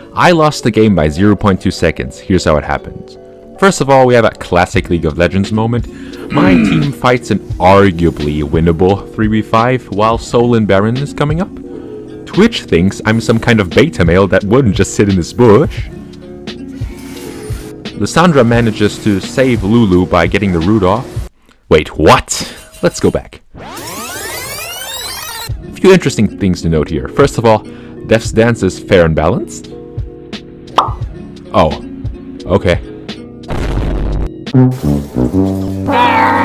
I lost the game by 0.2 seconds. Here's how it happened. First of all, we have a classic League of Legends moment. My team fights an arguably winnable 3v5 while Soul Baron is coming up. Twitch thinks I'm some kind of beta male that wouldn't just sit in this bush. Lissandra manages to save Lulu by getting the root off. Wait, what? Let's go back. A few interesting things to note here. First of all, Def's dance is fair and balanced. Oh, okay.